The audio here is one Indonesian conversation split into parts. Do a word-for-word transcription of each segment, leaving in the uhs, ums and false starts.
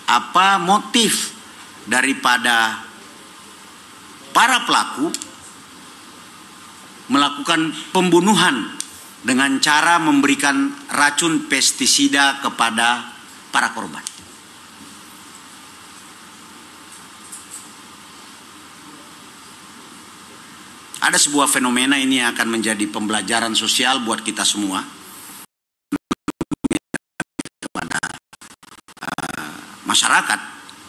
apa motif daripada para pelaku melakukan pembunuhan dengan cara memberikan racun pestisida kepada para korban. Ada sebuah fenomena ini yang akan menjadi pembelajaran sosial buat kita semua kepada uh, masyarakat,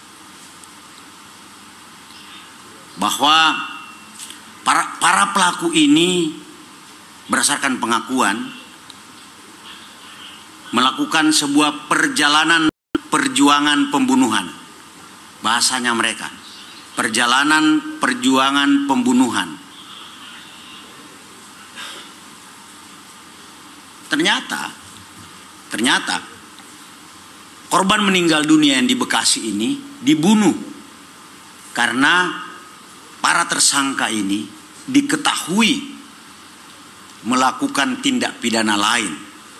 bahwa para, para pelaku ini berdasarkan pengakuan melakukan sebuah perjalanan perjuangan pembunuhan. Bahasanya mereka, perjalanan perjuangan pembunuhan. Ternyata, ternyata korban meninggal dunia yang di Bekasi ini dibunuh karena para tersangka ini diketahui melakukan tindak pidana lain.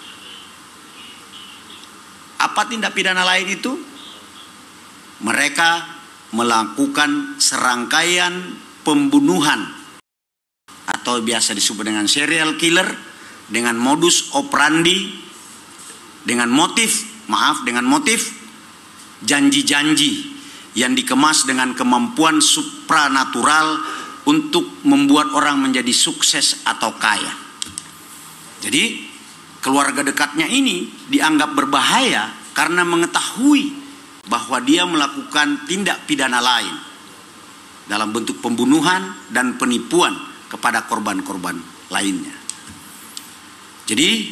Apa tindak pidana lain itu? Mereka melakukan serangkaian pembunuhan atau biasa disebut dengan serial killer dengan modus operandi, dengan motif, maaf, dengan motif janji-janji yang dikemas dengan kemampuan supranatural untuk membuat orang menjadi sukses atau kaya. Jadi keluarga dekatnya ini dianggap berbahaya karena mengetahui bahwa dia melakukan tindak pidana lain dalam bentuk pembunuhan dan penipuan kepada korban-korban lainnya. Jadi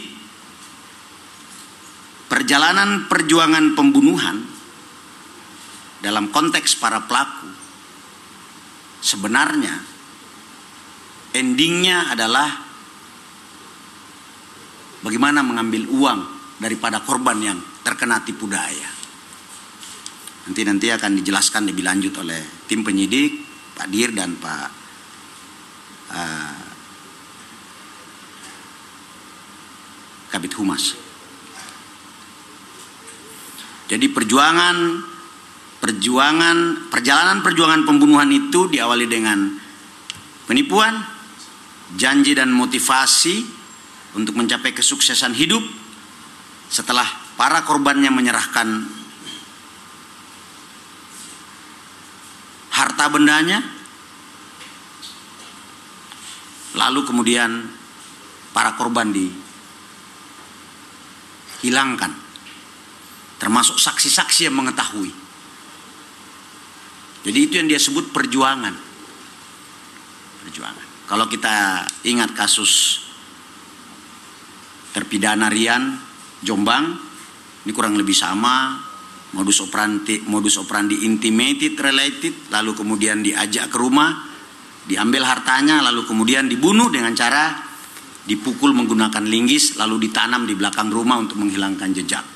perjalanan perjuangan pembunuhan dalam konteks para pelaku sebenarnya endingnya adalah bagaimana mengambil uang daripada korban yang terkena tipu daya. Nanti nanti akan dijelaskan lebih lanjut oleh tim penyidik, Pak Dir dan Pak uh, Kabid Humas. Jadi perjuangan perjuangan perjalanan perjuangan pembunuhan itu diawali dengan penipuan, janji dan motivasi untuk mencapai kesuksesan hidup. Setelah para korbannya menyerahkan harta bendanya, lalu kemudian para korban di hilangkan, termasuk saksi-saksi yang mengetahui. Jadi itu yang dia sebut perjuangan. Perjuangan. Kalau kita ingat kasus terpidana Rian Jombang, ini kurang lebih sama, modus operandi modus operandi intimated related, lalu kemudian diajak ke rumah, diambil hartanya, lalu kemudian dibunuh dengan cara dipukul menggunakan linggis, lalu ditanam di belakang rumah untuk menghilangkan jejak.